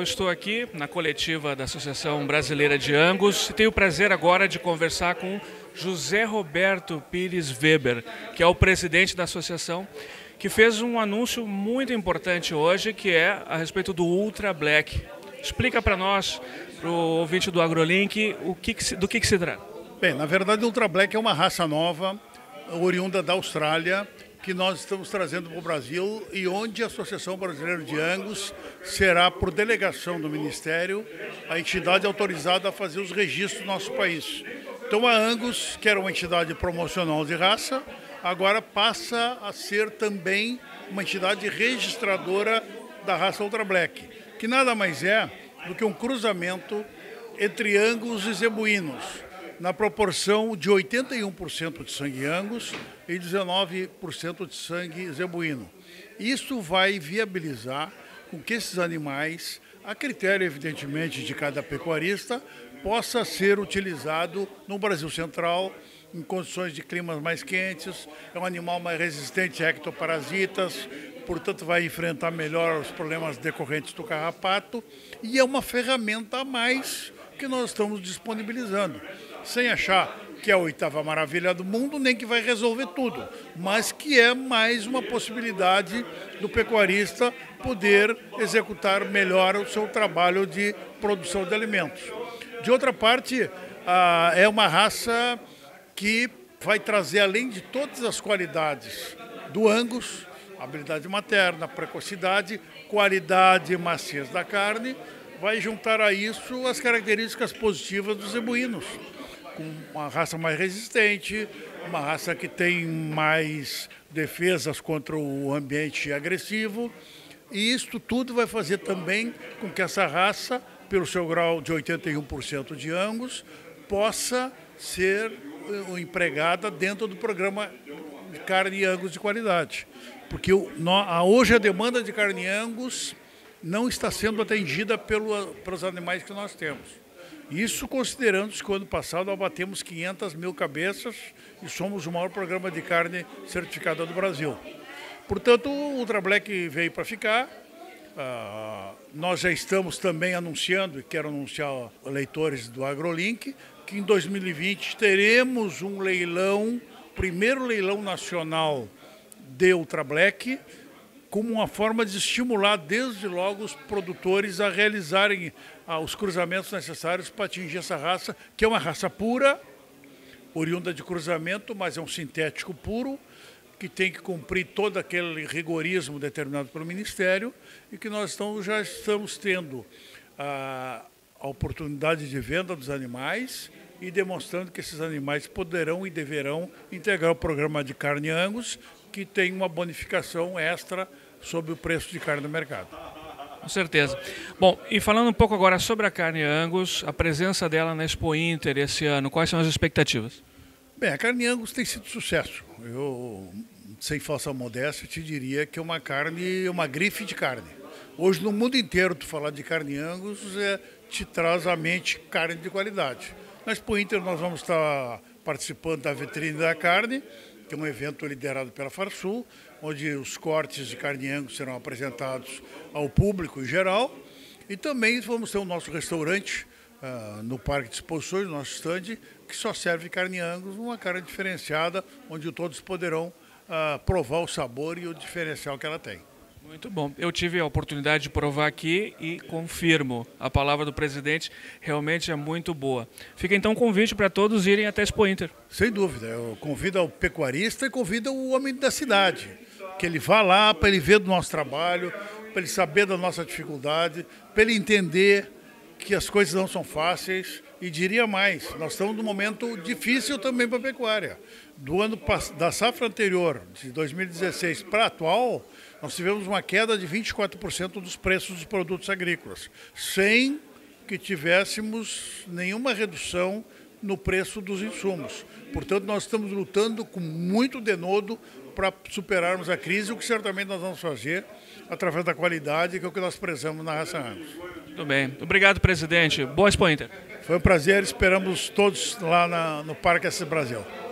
eu estou aqui na coletiva da Associação Brasileira de Angus e tenho o prazer agora de conversar com José Roberto Pires Weber, que é o presidente da associação, que fez um anúncio muito importante hoje, que é a respeito do Ultra Black. Explica para nós, para o ouvinte do AgroLink, do que se trata. Bem, na verdade o Ultra Black é uma raça nova, oriunda da Austrália, que nós estamos trazendo para o Brasil e onde a Associação Brasileira de Angus será, por delegação do Ministério, a entidade autorizada a fazer os registros do nosso país. Então a Angus, que era uma entidade promocional de raça, agora passa a ser também uma entidade registradora da raça Ultra Black, que nada mais é do que um cruzamento entre Angus e zebuínos, na proporção de 81% de sangue Angus e 19% de sangue zebuíno. Isso vai viabilizar com que esses animais, a critério evidentemente de cada pecuarista, possa ser utilizado no Brasil Central, em condições de climas mais quentes, é um animal mais resistente a ectoparasitas, portanto vai enfrentar melhor os problemas decorrentes do carrapato e é uma ferramenta a mais que nós estamos disponibilizando, sem achar que é a oitava maravilha do mundo, nem que vai resolver tudo, mas que é mais uma possibilidade do pecuarista poder executar melhor o seu trabalho de produção de alimentos. De outra parte, é uma raça que vai trazer, além de todas as qualidades do Angus, habilidade materna, precocidade, qualidade e maciez da carne, vai juntar a isso as características positivas dos zebuínos, com uma raça mais resistente, uma raça que tem mais defesas contra o ambiente agressivo, e isto tudo vai fazer também com que essa raça, pelo seu grau de 81% de Angus, possa ser empregada dentro do programa de carne Angus de qualidade. Porque hoje a demanda de carne Angus não está sendo atendida pelos animais que nós temos. Isso considerando que o ano passado abatemos 500 mil cabeças e somos o maior programa de carne certificada do Brasil. Portanto, o Ultra Black veio para ficar. Nós já estamos também anunciando, e quero anunciar leitores do AgroLink, que em 2020 teremos um leilão, primeiro leilão nacional de Ultra Black, como uma forma de estimular desde logo os produtores a realizarem os cruzamentos necessários para atingir essa raça, que é uma raça pura, oriunda de cruzamento, mas é um sintético puro, que tem que cumprir todo aquele rigorismo determinado pelo Ministério e que nós já estamos tendo a oportunidade de venda dos animais e demonstrando que esses animais poderão e deverão integrar o programa de carne Angus, que tem uma bonificação extra sobre o preço de carne no mercado. Com certeza. Bom, e falando um pouco agora sobre a carne Angus, a presença dela na Expo Inter esse ano, quais são as expectativas? Bem, a carne Angus tem sido sucesso. Eu, sem falsa modéstia, te diria que é uma carne, uma grife de carne. Hoje, no mundo inteiro, tu falar de carne Angus te traz à mente carne de qualidade. Na Expo Inter nós vamos estar participando da Vitrine da Carne, que é um evento liderado pela Farsul, onde os cortes de carne Angus serão apresentados ao público em geral. E também vamos ter o nosso restaurante no Parque de Exposições, no nosso stand, que só serve carne Angus, uma carne diferenciada, onde todos poderão provar o sabor e o diferencial que ela tem. Muito bom. Eu tive a oportunidade de provar aqui e confirmo. A palavra do presidente realmente é muito boa. Fica então um convite para todos irem até a Expo Inter. Sem dúvida. Eu convido o pecuarista e convido o homem da cidade. Que ele vá lá para ele ver do nosso trabalho, para ele saber da nossa dificuldade, para ele entender que as coisas não são fáceis. E diria mais, nós estamos num momento difícil também para a pecuária. Da safra anterior, de 2016 para a atual, nós tivemos uma queda de 24% dos preços dos produtos agrícolas, sem que tivéssemos nenhuma redução no preço dos insumos. Portanto, nós estamos lutando com muito denodo para superarmos a crise, o que certamente nós vamos fazer através da qualidade, que é o que nós prezamos na raça Angus. Muito bem. Obrigado, presidente. Boa Expo Inter. Foi um prazer, esperamos todos lá no Parque Assis Brasil.